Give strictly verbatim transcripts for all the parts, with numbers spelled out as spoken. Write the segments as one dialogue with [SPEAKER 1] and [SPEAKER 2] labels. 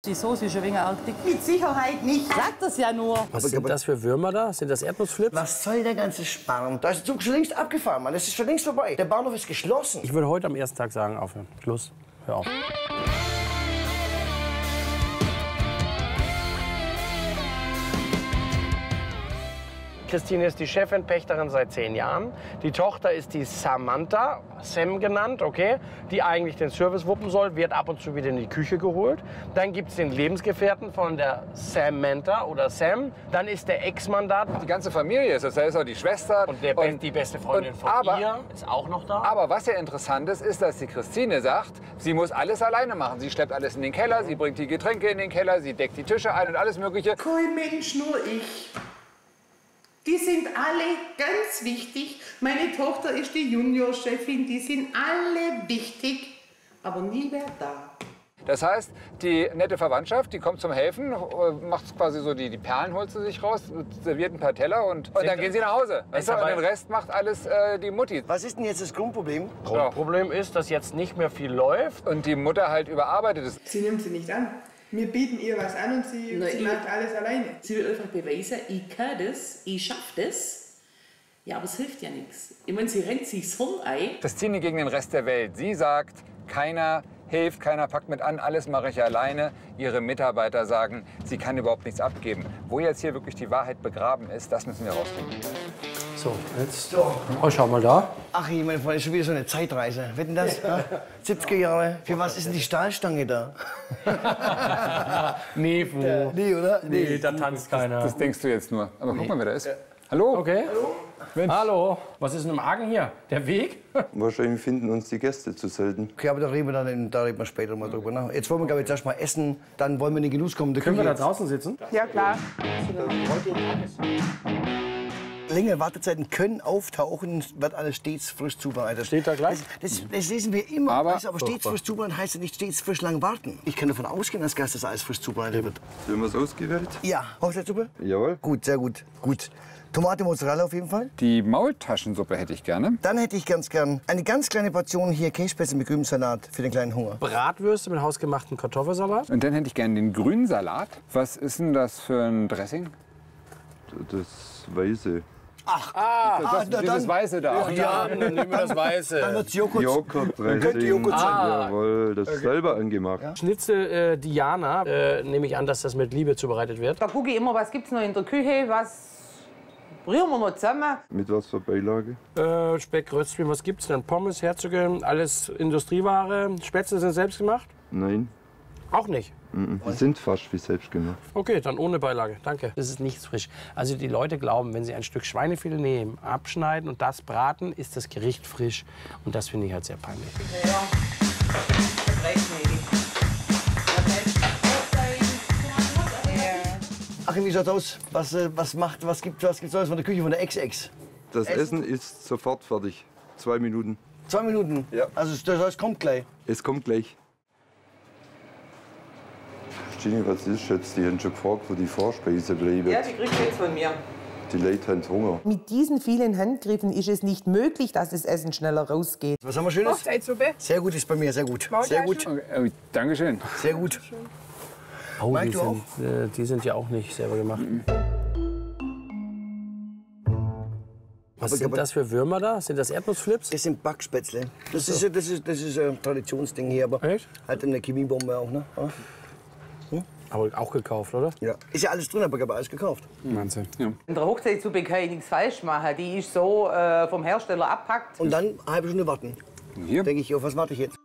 [SPEAKER 1] Die Soße ist ein wenig arg dick.
[SPEAKER 2] Mit Sicherheit nicht.
[SPEAKER 1] Sag das ja nur.
[SPEAKER 3] Was sind das für Würmer da? Sind das Erdnussflips?
[SPEAKER 4] Was soll der ganze Spannung? Da ist der Zug schon längst abgefahren, Mann. Das ist schon längst vorbei. Der Bahnhof ist geschlossen.
[SPEAKER 3] Ich würde heute am ersten Tag sagen, aufhören. Schluss. Hör auf. Christine ist die Chefin, Pächterin seit zehn Jahren. Die Tochter ist die Samantha, Sam genannt, okay, die eigentlich den Service wuppen soll, wird ab und zu wieder in die Küche geholt. Dann gibt es den Lebensgefährten von der Samantha oder Sam. Dann ist der Ex-Mann da.
[SPEAKER 5] Die ganze Familie ist das, da ist auch die Schwester.
[SPEAKER 3] Und, der, und die beste Freundin
[SPEAKER 5] und,
[SPEAKER 3] von
[SPEAKER 5] aber,
[SPEAKER 3] ihr ist auch noch da.
[SPEAKER 5] Aber was ja interessant ist, ist, dass die Christine sagt, sie muss alles alleine machen. Sie schleppt alles in den Keller, sie bringt die Getränke in den Keller, sie deckt die Tische ein und alles Mögliche.
[SPEAKER 2] Kein Mensch, nur ich. Die sind alle ganz wichtig. Meine Tochter ist die Juniorchefin. Die sind alle wichtig, aber nie wer da.
[SPEAKER 5] Das heißt, die nette Verwandtschaft, die kommt zum Helfen, macht quasi so die, die Perlen, holt sie sich raus, serviert ein paar Teller und, und dann gehen sie nach Hause. Weißt du? Und den Rest macht alles äh, die Mutti.
[SPEAKER 4] Was ist denn jetzt das Grundproblem?
[SPEAKER 3] Grundproblem ist, dass jetzt nicht mehr viel läuft.
[SPEAKER 5] Und die Mutter halt überarbeitet ist.
[SPEAKER 6] Sie nimmt sie nicht an. Wir bieten ihr was an und sie,
[SPEAKER 7] Nein,
[SPEAKER 6] sie macht alles alleine.
[SPEAKER 7] Sie will einfach beweisen, ich kann das, ich schaffe das. Ja, aber es hilft ja nichts. Ich meine, sie rennt sich so ein.
[SPEAKER 5] Christine gegen den Rest der Welt. Sie sagt, keiner hilft, keiner packt mit an, alles mache ich alleine. Ihre Mitarbeiter sagen, sie kann überhaupt nichts abgeben. Wo jetzt hier wirklich die Wahrheit begraben ist, das müssen wir rausfinden.
[SPEAKER 3] So, jetzt. So. Oh, schau mal da.
[SPEAKER 4] Ach, ich meine, ist schon wieder so eine Zeitreise. Wetten das? Ja? siebziger Jahre. Für was ist denn die Stahlstange da?
[SPEAKER 3] Nee, Fu.
[SPEAKER 4] Ja. Nee, oder?
[SPEAKER 3] Nee, nee, da tanzt keiner.
[SPEAKER 5] Das denkst du jetzt nur. Aber nee. Guck mal, wer da ist. Ja. Hallo?
[SPEAKER 3] Okay. Hallo? Mensch. Hallo. Was ist denn im Argen hier? Der Weg?
[SPEAKER 8] Wahrscheinlich finden uns die Gäste zu selten.
[SPEAKER 4] Okay, aber da reden wir, dann, da reden wir später mal drüber. Ne? Jetzt wollen wir, glaube ich, erst mal essen, dann wollen wir in den Genuss kommen. Da
[SPEAKER 3] können wir da draußen sitzen?
[SPEAKER 6] Ja, klar.
[SPEAKER 4] Längere Wartezeiten können auftauchen, wird alles stets frisch zubereitet.
[SPEAKER 3] Steht da gleich?
[SPEAKER 4] Das, das, das lesen wir immer.
[SPEAKER 5] Aber,
[SPEAKER 4] weißt, aber stets frisch zubereitet heißt ja nicht stets frisch lang warten. Ich kann davon ausgehen, als Gast, dass alles frisch zubereitet wird.
[SPEAKER 8] Haben wir es ausgewählt?
[SPEAKER 4] Ja. Hochzeitssuppe?
[SPEAKER 8] Jawohl.
[SPEAKER 4] Gut, sehr gut. Gut. Tomate, Mozzarella auf jeden Fall.
[SPEAKER 5] Die Maultaschensuppe hätte ich gerne.
[SPEAKER 4] Dann hätte ich ganz gern eine ganz kleine Portion hier Käsespätzle mit grünem Salat für den kleinen Hunger.
[SPEAKER 3] Bratwürste mit hausgemachten Kartoffelsalat.
[SPEAKER 5] Und dann hätte ich gerne den grünen Salat. Was ist denn das für ein Dressing?
[SPEAKER 8] Das Weiße.
[SPEAKER 4] Ach,
[SPEAKER 5] ah, das,
[SPEAKER 4] ah,
[SPEAKER 5] dieses
[SPEAKER 4] dann,
[SPEAKER 5] Weiße da.
[SPEAKER 3] Ach, ja, dann nehmen wir das Weiße.
[SPEAKER 4] Dann wird's Joghurt.
[SPEAKER 8] Joghurt-Dressing.
[SPEAKER 4] Joghurt
[SPEAKER 8] ah. Jawohl, das ist selber angemacht.
[SPEAKER 3] Ja. Schnitzel äh, Diana, äh, nehme ich an, dass das mit Liebe zubereitet wird.
[SPEAKER 2] Da gucke ich immer, was gibt's noch in der Küche, was rühren wir noch zusammen.
[SPEAKER 8] Mit was für Beilage?
[SPEAKER 3] Äh, Speck, Röstzwiebeln, was gibt's denn? Pommes, Herzöge, alles Industrieware. Spätzle sind selbst gemacht?
[SPEAKER 8] Nein.
[SPEAKER 3] Auch nicht?
[SPEAKER 8] Mm-mm. Die sind fast wie selbst gemacht.
[SPEAKER 3] Okay, dann ohne Beilage. Danke. Das ist nichts frisch. Also die Leute glauben, wenn sie ein Stück Schweinefilet nehmen, abschneiden und das braten, ist das Gericht frisch. Und das finde ich halt sehr peinlich.
[SPEAKER 2] Ja, das reicht nicht.
[SPEAKER 4] Achim, wie schaut's aus? Was, äh, was macht, was gibt, was gibt's Neues von der Küche von der Ex-Ex?
[SPEAKER 8] Das Essen? Essen ist sofort fertig. Zwei Minuten.
[SPEAKER 4] Zwei Minuten?
[SPEAKER 8] Ja.
[SPEAKER 4] Also das heißt, kommt gleich?
[SPEAKER 8] Es kommt gleich. Ginny, was ist jetzt? Die haben schon gefragt, wo die Vorspeise bleiben.
[SPEAKER 2] Ja, die kriegt jetzt von mir.
[SPEAKER 8] Die Leute haben Hunger.
[SPEAKER 9] Mit diesen vielen Handgriffen ist es nicht möglich, dass das Essen schneller rausgeht.
[SPEAKER 4] Was haben wir Schönes?
[SPEAKER 6] Hochzeitssuppe.
[SPEAKER 4] Sehr gut ist bei mir, sehr gut. Sehr gut.
[SPEAKER 5] Okay, Dankeschön.
[SPEAKER 4] Sehr gut.
[SPEAKER 3] Oh, die
[SPEAKER 4] du auch?
[SPEAKER 3] sind, äh, die sind ja auch nicht selber gemacht. Mhm. Was sind das für Würmer da? Sind das Erdnussflips?
[SPEAKER 4] Das sind Backspätzle. Das so. ist, das ist, das ist ein Traditionsding hier, aber
[SPEAKER 3] echt?
[SPEAKER 4] Halt eine Chemiebombe auch, ne?
[SPEAKER 3] Hm? Aber auch gekauft, oder?
[SPEAKER 4] Ja. Ist ja alles drin, aber ich habe alles gekauft.
[SPEAKER 3] Wahnsinn. Ja.
[SPEAKER 2] In der Hochzeitssuppe kann ich nichts falsch machen. Die ist so äh, vom Hersteller abpackt.
[SPEAKER 4] Und dann eine halbe Stunde warten.
[SPEAKER 5] Hier?
[SPEAKER 4] Denke ich, auf was warte ich jetzt?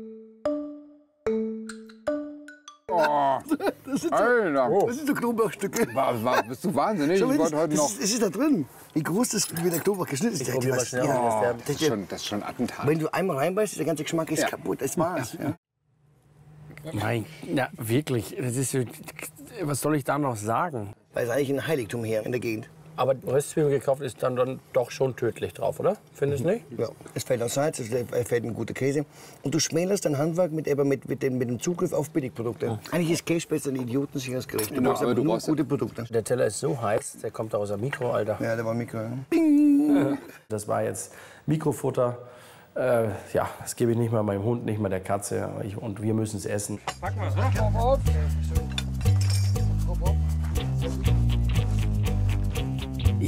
[SPEAKER 5] Oh,
[SPEAKER 4] das sind so,
[SPEAKER 5] Alter.
[SPEAKER 4] Oh. Das sind so Knoblauchstücke.
[SPEAKER 5] War, war, bist du wahnsinnig?
[SPEAKER 4] Schau,
[SPEAKER 5] ich wollte
[SPEAKER 4] das,
[SPEAKER 5] heute
[SPEAKER 4] das
[SPEAKER 5] noch.
[SPEAKER 4] Ist, es ist da drin. Wie groß das wie der Knoblauch geschnitten ist.
[SPEAKER 3] Ich probiere mal schnell.
[SPEAKER 5] Oh, das, ist schon, das ist schon Attentat.
[SPEAKER 4] Wenn du einmal reinbeißt, der ganze Geschmack ist
[SPEAKER 5] ja.
[SPEAKER 4] kaputt. Das war's. Ja.
[SPEAKER 3] Mein, ja, wirklich. Das ist, was soll ich da noch sagen?
[SPEAKER 4] Weil es eigentlich ein Heiligtum hier in der Gegend.
[SPEAKER 3] Aber Röstzwiebeln gekauft ist dann, dann doch schon tödlich drauf, oder? Findest du nicht?
[SPEAKER 4] Ja, es fällt auch Salz, es fällt ein guter Käse. Und du schmälerst dein Handwerk mit, eben mit, mit, dem, mit dem Zugriff auf Billigprodukte. Ja. Eigentlich ist Käsespätzle ein idiotensicheres Gericht. Du
[SPEAKER 5] genau,
[SPEAKER 4] brauchst aber
[SPEAKER 5] du
[SPEAKER 4] nur
[SPEAKER 5] brauchst
[SPEAKER 4] gute Produkte.
[SPEAKER 3] Der Teller ist so heiß, der kommt aus dem Mikro, Alter.
[SPEAKER 4] Ja, der war Mikro. Ja.
[SPEAKER 3] Bing! Das war jetzt Mikrofutter. Äh, ja, das gebe ich nicht mal meinem Hund, nicht mal der Katze. Aber ich, und wir müssen es essen.
[SPEAKER 5] Packen wir es, ne? Auf, auf.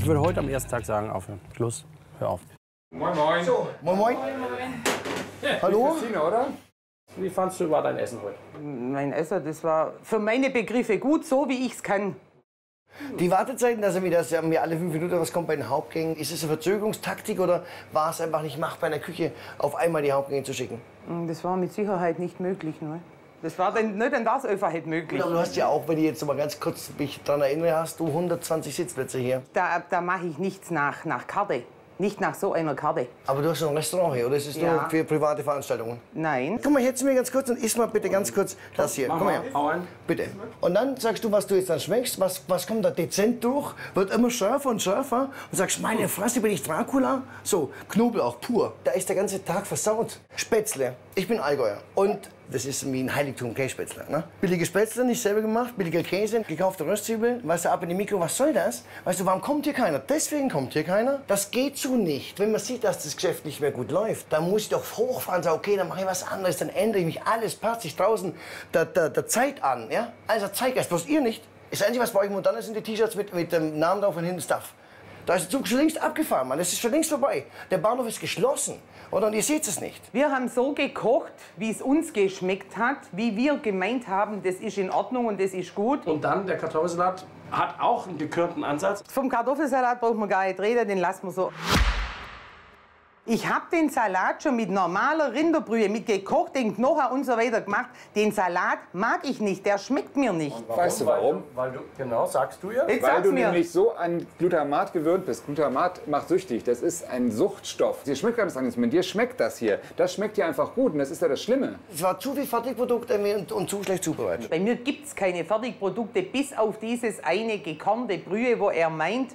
[SPEAKER 3] Ich würde heute am ersten Tag sagen, aufhören. Schluss, hör auf.
[SPEAKER 5] Moin, moin.
[SPEAKER 4] So, moin, moin. Hallo?
[SPEAKER 5] Christine, oder?
[SPEAKER 3] Wie fandst du über dein Essen heute?
[SPEAKER 9] Mein Essen, das war für meine Begriffe gut, so wie ich es kann.
[SPEAKER 4] Die Wartezeiten, dass er mir das ja, mir alle fünf Minuten was kommt bei den Hauptgängen, ist es eine Verzögerungstaktik oder war es einfach nicht machbar in der Küche, auf einmal die Hauptgänge zu schicken?
[SPEAKER 9] Das war mit Sicherheit nicht möglich. Ne? Das war dann nicht an das einfach nicht möglich.
[SPEAKER 4] Aber du hast ja auch, wenn ich jetzt noch mal ganz kurz mich daran erinnere, hast du hundertzwanzig Sitzplätze hier.
[SPEAKER 9] Da, da mache ich nichts nach, nach Karte. Nicht nach so einer Karte.
[SPEAKER 4] Aber du hast schon ein Restaurant hier, oder ist es
[SPEAKER 9] Ja.
[SPEAKER 4] nur für private Veranstaltungen?
[SPEAKER 9] Nein.
[SPEAKER 4] Komm mal her zu mir ganz kurz und iss mal bitte ganz kurz das hier. Komm mal her.
[SPEAKER 3] Hau ein.
[SPEAKER 4] Bitte. Und dann sagst du, was du jetzt dann schmeckst, was, was kommt da dezent durch, wird immer schärfer und schärfer und sagst, meine Fresse, bin ich Dracula? So, Knoblauch pur. Da ist der ganze Tag versaut. Spätzle. Ich bin Allgäuer. Und das ist wie ein Heiligtum, Kässpätzle. Ne? Billige Spätzle, nicht selber gemacht, billiger Käse, gekaufte Röstzwiebel, weißt du, ab in die Mikro, was soll das? Weißt du, warum kommt hier keiner? Deswegen kommt hier keiner. Das geht so nicht. Wenn man sieht, dass das Geschäft nicht mehr gut läuft, dann muss ich doch hochfahren und sagen, okay, dann mache ich was anderes, dann ändere ich mich, alles passt sich draußen der, der, der Zeit an. Ja? Also Zeitgeist, bloß ihr nicht. Das Einzige, was bei euch modern ist, sind die T-Shirts mit, mit dem Namen drauf und hinten Stuff. Da ist der Zug schon längst abgefahren, Mann. Das ist schon längst vorbei. Der Bahnhof ist geschlossen. Oder? Und ihr seht es nicht.
[SPEAKER 9] Wir haben so gekocht, wie es uns geschmeckt hat, wie wir gemeint haben, das ist in Ordnung und das ist gut.
[SPEAKER 3] Und dann, der Kartoffelsalat hat auch einen gekörnten Ansatz.
[SPEAKER 9] Vom Kartoffelsalat braucht man gar nicht reden, den lassen wir so. Ich habe den Salat schon mit normaler Rinderbrühe, mit gekochten Knochen und so weiter gemacht. Den Salat mag ich nicht, der schmeckt mir nicht.
[SPEAKER 5] Weißt du warum?
[SPEAKER 3] Weil du, genau, sagst du ja.
[SPEAKER 9] Jetzt
[SPEAKER 5] Weil
[SPEAKER 9] sag's
[SPEAKER 5] du
[SPEAKER 9] mir.
[SPEAKER 5] nämlich so an Glutamat gewöhnt bist. Glutamat macht süchtig. Das ist ein Suchtstoff. Dir schmeckt ganz anders. Mit dir schmeckt das hier. Das schmeckt dir einfach gut. Und das ist ja das Schlimme.
[SPEAKER 4] Es war zu viel Fertigprodukte und, und zu schlecht zubereitet.
[SPEAKER 9] Bei mir gibt es keine Fertigprodukte, bis auf dieses eine gekornte Brühe, wo er meint.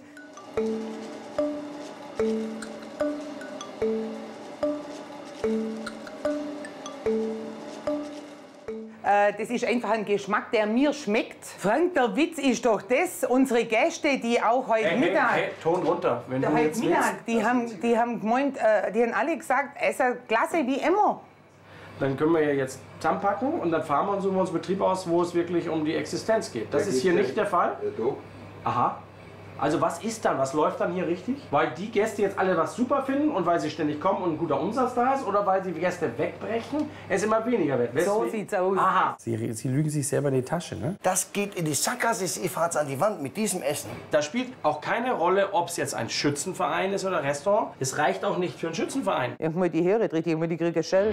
[SPEAKER 9] Äh, Das ist einfach ein Geschmack, der mir schmeckt. Frank, der Witz ist doch das, unsere Gäste, die auch heute
[SPEAKER 3] Hey,
[SPEAKER 9] Mittag...
[SPEAKER 3] hey, hey, Ton runter. Wenn
[SPEAKER 9] Der
[SPEAKER 3] du
[SPEAKER 9] heute
[SPEAKER 3] jetzt
[SPEAKER 9] Mittag, die haben, die haben gemeint, äh, die haben alle gesagt, es ist klasse wie immer.
[SPEAKER 3] Dann können wir ja jetzt zusammenpacken und dann fahren wir und suchen uns einen Betrieb aus, wo es wirklich um die Existenz geht. Das ist hier nicht der Fall. Aha. Also was ist dann, was läuft dann hier richtig? Weil die Gäste jetzt alle was super finden und weil sie ständig kommen und ein guter Umsatz da ist oder weil die Gäste wegbrechen, es immer weniger wird.
[SPEAKER 9] So
[SPEAKER 3] Weswegen-
[SPEAKER 9] sieht's aus.
[SPEAKER 3] Aha. Sie, sie lügen sich selber in die Tasche, ne?
[SPEAKER 4] Das geht in die Sackgasse, ihr fahrt an die Wand mit diesem Essen.
[SPEAKER 3] Da spielt auch keine Rolle, ob es jetzt ein Schützenverein ist oder ein Restaurant. Es reicht auch nicht für einen Schützenverein.
[SPEAKER 9] Ich mal die Heere dreht, ich mal die kriege Schell.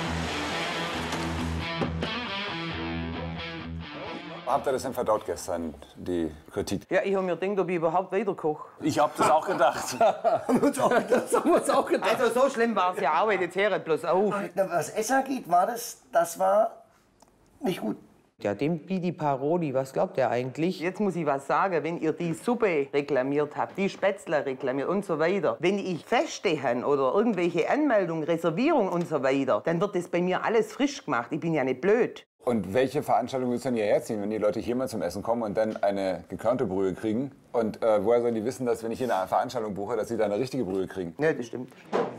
[SPEAKER 5] Habt ihr das denn verdaut gestern, die Kritik?
[SPEAKER 9] Ja, ich habe mir gedacht, ob ich überhaupt weiterkoche.
[SPEAKER 3] Ich hab das auch gedacht.
[SPEAKER 4] Haben wir uns auch gedacht. Haben wir uns auch gedacht.
[SPEAKER 9] Also so schlimm war es ja auch, jetzt höret bloß auf.
[SPEAKER 4] Na, was Essen geht, war das, das war nicht gut.
[SPEAKER 9] Ja, dem Bidi Paroli, was glaubt er eigentlich? Jetzt muss ich was sagen, wenn ihr die Suppe reklamiert habt, die Spätzle reklamiert und so weiter, wenn ich Feste habe oder irgendwelche Anmeldungen, Reservierungen und so weiter, dann wird das bei mir alles frisch gemacht. Ich bin ja nicht blöd.
[SPEAKER 5] Und welche Veranstaltung willst du denn hierher ziehen, wenn die Leute hier mal zum Essen kommen und dann eine gekörnte Brühe kriegen? Und äh, woher sollen die wissen, dass wenn ich hier eine Veranstaltung buche, dass sie da eine richtige Brühe kriegen?
[SPEAKER 9] Ja, das stimmt.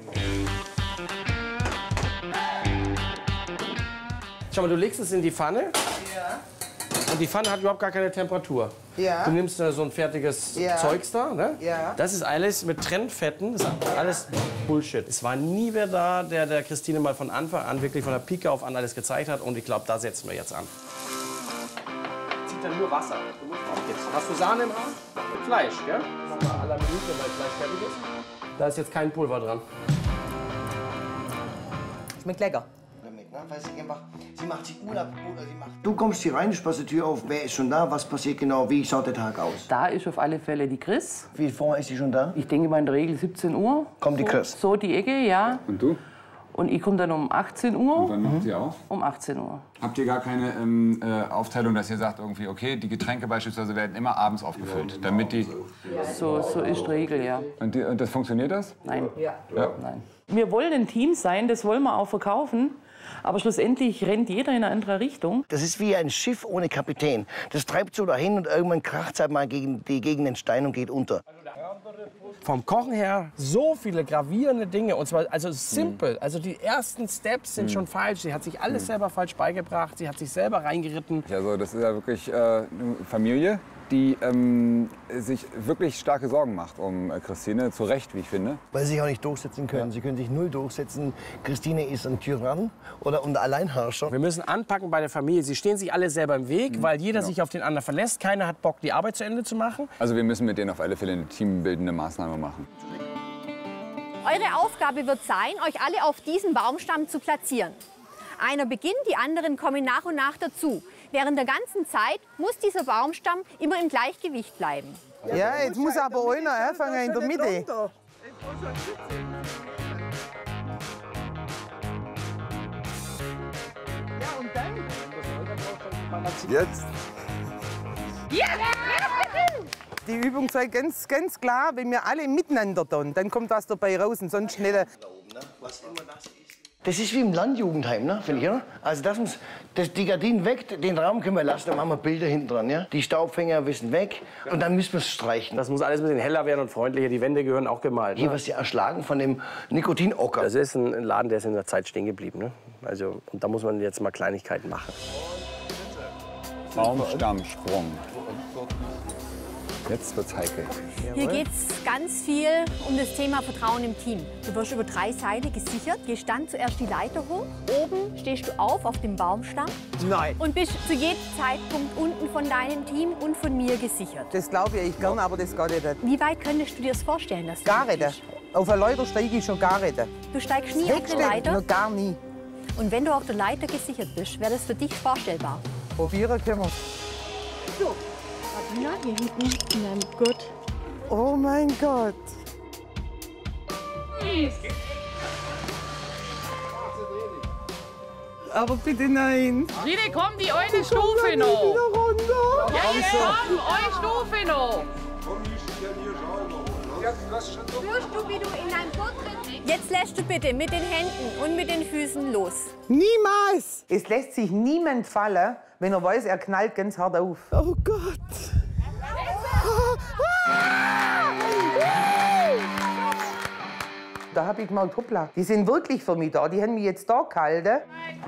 [SPEAKER 3] Schau mal, du legst es in die Pfanne.
[SPEAKER 9] Ja.
[SPEAKER 3] Und die Pfanne hat überhaupt gar keine Temperatur.
[SPEAKER 9] Ja.
[SPEAKER 3] Du nimmst da so ein fertiges
[SPEAKER 9] Ja.
[SPEAKER 3] Zeugs da, ne?
[SPEAKER 9] Ja.
[SPEAKER 3] Das ist alles mit Trennfetten, das ist alles Bullshit. Es war nie wer da, der der Christine mal von Anfang an, wirklich von der Pike auf an alles gezeigt hat. Und ich glaube, da setzen wir jetzt an. Zieht dann nur Wasser. Du musst auch jetzt. Hast du Sahne im Haus? Mit Fleisch, gell? Machen wir aller Minute, weil Fleisch fertig ist. Da ist jetzt kein Pulver dran.
[SPEAKER 9] Schmeckt lecker.
[SPEAKER 4] Damit, ne? Weil sie einfach, sie macht sich Urlaub, oder sie macht... Du kommst hier rein, du spannst die Tür auf, wer ist schon da, was passiert genau, wie schaut der Tag aus?
[SPEAKER 1] Da ist auf alle Fälle die Chris.
[SPEAKER 4] Wie vorher ist sie schon da?
[SPEAKER 1] Ich denke mal in der Regel siebzehn Uhr.
[SPEAKER 4] Kommt die
[SPEAKER 1] so,
[SPEAKER 4] Chris?
[SPEAKER 1] So die Ecke, ja.
[SPEAKER 5] Und du?
[SPEAKER 1] Und ich komme dann um achtzehn Uhr.
[SPEAKER 5] Wann macht ihr auf?
[SPEAKER 1] Um achtzehn Uhr.
[SPEAKER 5] Habt ihr gar keine ähm, äh, Aufteilung, dass ihr sagt, irgendwie, okay, die Getränke beispielsweise werden immer abends aufgefüllt, damit die...
[SPEAKER 1] So, so ist die Regel, ja.
[SPEAKER 5] Und, die, und das funktioniert das?
[SPEAKER 1] Nein.
[SPEAKER 5] Ja.
[SPEAKER 1] Nein. Wir wollen ein Team sein, das wollen wir auch verkaufen. Aber schlussendlich rennt jeder in eine andere Richtung.
[SPEAKER 4] Das ist wie ein Schiff ohne Kapitän. Das treibt so dahin und irgendwann kracht es halt mal gegen, die, gegen den Stein und geht unter.
[SPEAKER 3] Vom Kochen her so viele gravierende Dinge. Und zwar also simpel. Also die ersten Steps sind schon falsch. Sie hat sich alles selber falsch beigebracht. Sie hat sich selber reingeritten.
[SPEAKER 5] Also das ist ja wirklich äh, eine Familie. die ähm, sich wirklich starke Sorgen macht um äh, Christine. Zu Recht, wie ich finde.
[SPEAKER 4] Weil sie sich auch nicht durchsetzen können. Ja. Sie können sich null durchsetzen. Christine ist ein Tyrann oder ein Alleinherrscher.
[SPEAKER 3] Wir müssen anpacken bei der Familie. Sie stehen sich alle selber im Weg, mhm. weil jeder genau. sich auf den anderen verlässt. Keiner hat Bock, die Arbeit zu Ende zu machen.
[SPEAKER 5] Also wir müssen mit denen auf alle Fälle eine teambildende Maßnahme machen.
[SPEAKER 10] Eure Aufgabe wird sein, euch alle auf diesen Baumstamm zu platzieren. Einer beginnt, die anderen kommen nach und nach dazu. Während der ganzen Zeit muss dieser Baumstamm immer im Gleichgewicht bleiben.
[SPEAKER 9] Ja, jetzt muss aber einer anfangen in der Mitte.
[SPEAKER 8] Jetzt.
[SPEAKER 10] Ja!
[SPEAKER 9] Die Übung zeigt ganz, ganz klar, wenn wir alle miteinander tun, dann kommt was dabei raus und sonst nicht.
[SPEAKER 4] Das ist wie im Landjugendheim, ne? Finde ich, oder? Also das muss, das, die Gardinen weg, den Raum können wir lassen, dann machen wir Bilder hinten dran, ja? Die Staubfänger müssen weg und dann müssen wir es streichen.
[SPEAKER 3] Das muss alles ein bisschen heller werden und freundlicher. Die Wände gehören auch gemalt. Ne?
[SPEAKER 4] Hier wirst du erschlagen von dem Nikotinocker.
[SPEAKER 3] Das ist ein Laden, der ist in der Zeit stehen geblieben. Ne? Also, und da muss man jetzt mal Kleinigkeiten machen.
[SPEAKER 5] Baumstammsprung. Jetzt wird's heikel.
[SPEAKER 10] Hier geht es ganz viel um das Thema Vertrauen im Team. Du wirst über drei Seile gesichert, gehst dann zuerst die Leiter hoch. Oben stehst du auf, auf dem Baumstamm.
[SPEAKER 9] Nein.
[SPEAKER 10] Und bist zu jedem Zeitpunkt unten von deinem Team und von mir gesichert.
[SPEAKER 9] Das glaube ich gerne, aber das geht nicht.
[SPEAKER 10] Wie weit könntest du dir das vorstellen? Dass
[SPEAKER 9] gar nicht. Auf eine Leiter steige ich schon gar nicht.
[SPEAKER 10] Du steigst nie auf die Leiter?
[SPEAKER 9] Noch gar nie.
[SPEAKER 10] Und wenn du auf der Leiter gesichert bist, wäre das für dich vorstellbar?
[SPEAKER 9] Probieren können wir.
[SPEAKER 10] So. Hier hinten in deinem Gurt.
[SPEAKER 9] Oh mein Gott. Aber bitte nein.
[SPEAKER 1] Rine, komm, die eine Stufe noch. Ja, jetzt komm, eine Stufe noch.
[SPEAKER 10] Spürst du, wie du in deinem Gurt drin bist? Jetzt lässt du bitte mit den Händen und mit den Füßen los.
[SPEAKER 9] Niemals. Es lässt sich niemand fallen, wenn er weiß, er knallt ganz hart auf. Oh Gott. Da habe ich gemeint, hoppla, die sind wirklich für mich da. Die haben mich jetzt da gehalten.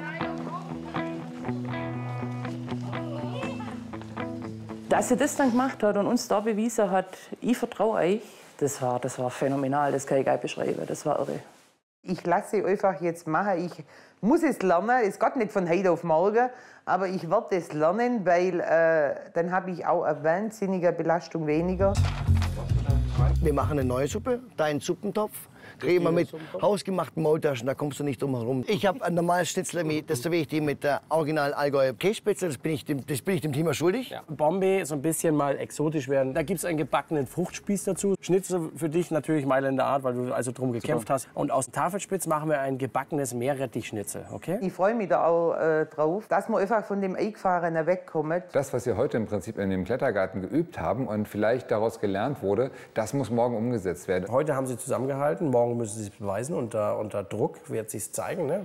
[SPEAKER 1] Dass sie das dann gemacht hat und uns da bewiesen hat, ich vertraue euch, das war, das war phänomenal, das kann ich gar nicht beschreiben, das war irre.
[SPEAKER 9] Ich lasse einfach jetzt machen. Ich muss es lernen. Es geht nicht von heute auf morgen, aber ich werde es lernen, weil äh, dann habe ich auch eine wahnsinnige Belastung weniger.
[SPEAKER 4] Wir machen eine neue Suppe, deinen Suppentopf. Reden wir mit hausgemachten Maultaschen, da kommst du nicht drum herum. Ich habe ein normales Schnitzel, das serviere ich dir mit der original Allgäuer Kässpätzle, das bin ich dem, das bin ich dem Thema schuldig.
[SPEAKER 3] Ja. Bombay so ein bisschen mal exotisch werden. Da gibt es einen gebackenen Fruchtspieß dazu. Schnitzel für dich natürlich Mailänder Art, weil du also drum gekämpft Super. hast. Und aus Tafelspitz machen wir ein gebackenes Meerrettichschnitzel, okay?
[SPEAKER 9] Ich freue mich da auch äh, drauf, dass wir einfach von dem Eingefahrenen wegkommen.
[SPEAKER 5] Das, was wir heute im Prinzip in dem Klettergarten geübt haben und vielleicht daraus gelernt wurde, das muss morgen umgesetzt werden.
[SPEAKER 3] Heute haben sie zusammengehalten, morgen müssen sie es beweisen. Unter, unter Druck wird sie es zeigen. Ne?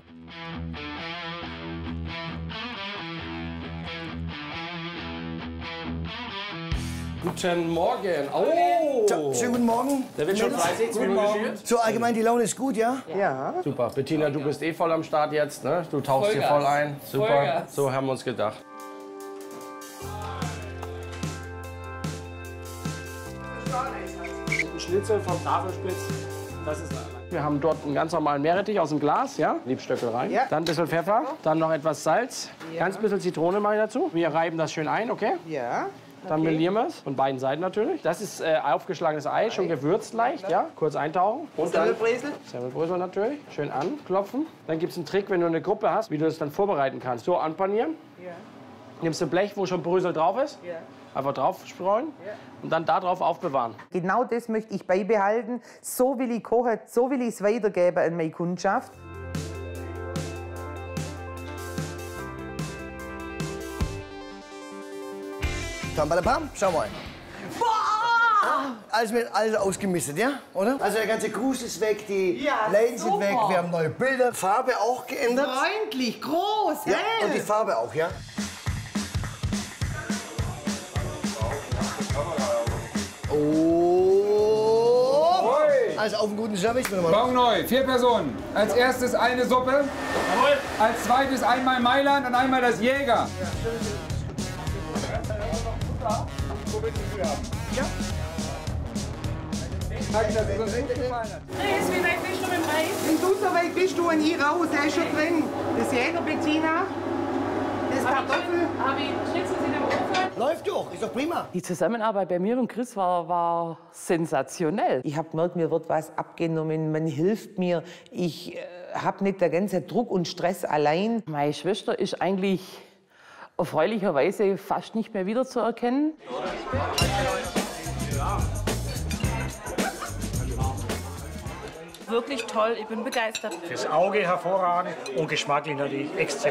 [SPEAKER 3] Guten Morgen. Oh!
[SPEAKER 4] So, schönen guten Morgen.
[SPEAKER 3] Der wird schon dreißig, guten Morgen.
[SPEAKER 4] So, allgemein, die Laune ist gut, ja?
[SPEAKER 9] Ja.
[SPEAKER 3] Super. Bettina, du bist eh voll am Start jetzt. Ne? Du tauchst hier voll ein. Super. Vollgas. So haben wir uns gedacht. Ein Schnitzel vom Tafelspitz. Das ist Wir haben dort einen ganz normalen Meerrettich aus dem Glas, ja? Liebstöckel rein. Ja. Dann ein bisschen Pfeffer, dann noch etwas Salz, ja. Ganz bisschen Zitrone mache ich dazu. Wir reiben das schön ein, okay?
[SPEAKER 9] Ja.
[SPEAKER 3] Dann
[SPEAKER 9] okay.
[SPEAKER 3] melieren wir es, von beiden Seiten natürlich. Das ist äh, aufgeschlagenes Ei, schon gewürzt leicht, ja? Kurz eintauchen. Und
[SPEAKER 9] Semmelbrösel?
[SPEAKER 3] Semmelbrösel natürlich. Schön anklopfen. Dann gibt es einen Trick, wenn du eine Gruppe hast, wie du das dann vorbereiten kannst. So anpanieren. Ja. Nimmst du ein Blech, wo schon Brösel drauf ist. Ja. Einfach drauf streuen ja. Und dann darauf aufbewahren.
[SPEAKER 9] Genau das möchte ich beibehalten. So will ich kochen, so will ich es weitergeben an meine Kundschaft.
[SPEAKER 4] Pam, schau mal. Boah! Alles, mit, alles ausgemistet, ja? Oder? Also der ganze Gruß ist weg, die ja, Lanes sind weg, wir haben neue Bilder, Farbe auch geändert.
[SPEAKER 2] Freundlich, groß,
[SPEAKER 4] ja,
[SPEAKER 2] hell.
[SPEAKER 4] und die Farbe auch, ja? Oh! Also auf einen guten Service.
[SPEAKER 5] Bon neu, vier Personen. Als erstes eine Suppe. Jawohl. Als zweites einmal Mailand und einmal das Jäger.
[SPEAKER 2] Ja.
[SPEAKER 5] Danke, dass es uns echt gefallen hat.
[SPEAKER 7] Chris, wie weit bist du mit dem Reis?
[SPEAKER 2] Wenn du so weit bist, du und ich raus, er ist schon drin. Das Jäger Bettina, das Kartoffel.
[SPEAKER 7] Habe ich Schnitzel in dem Ofen?
[SPEAKER 4] Läuft doch, ist doch prima.
[SPEAKER 1] Die Zusammenarbeit bei mir und Chris war, war sensationell.
[SPEAKER 9] Ich habe gemerkt, mir wird was abgenommen, man hilft mir. Ich äh, habe nicht den ganzen Druck und Stress allein.
[SPEAKER 1] Meine Schwester ist eigentlich erfreulicherweise fast nicht mehr wiederzuerkennen.
[SPEAKER 11] Wirklich toll, ich bin begeistert.
[SPEAKER 12] Fürs Auge hervorragend und geschmacklich natürlich extrem.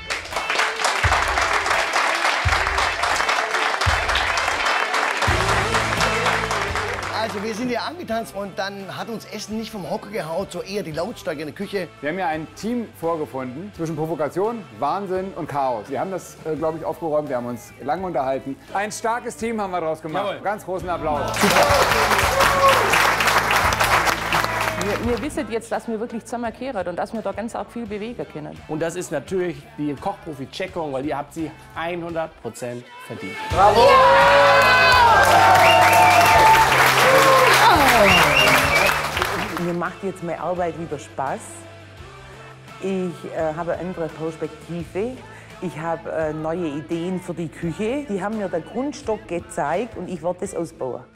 [SPEAKER 4] Also wir sind hier angetanzt und dann hat uns Essen nicht vom Hocker gehaut, so eher die Lautstärke in der Küche.
[SPEAKER 5] Wir haben ja ein Team vorgefunden zwischen Provokation, Wahnsinn und Chaos. Wir haben das, äh, glaube ich, aufgeräumt. Wir haben uns lange unterhalten. Ein starkes Team haben wir daraus gemacht.
[SPEAKER 12] Jawohl.
[SPEAKER 5] Ganz großen Applaus.
[SPEAKER 1] Wir, wir wissen jetzt, dass wir wirklich zusammenkehren und dass wir da ganz arg viel bewegen können.
[SPEAKER 3] Und das ist natürlich die Kochprofi-Checkung, weil ihr habt sie hundert Prozent verdient.
[SPEAKER 5] Bravo!
[SPEAKER 9] Mir macht jetzt meine Arbeit wieder Spaß. Ich äh, habe eine andere Perspektive. Ich habe äh, neue Ideen für die Küche. Die haben mir den Grundstock gezeigt und ich werde das ausbauen.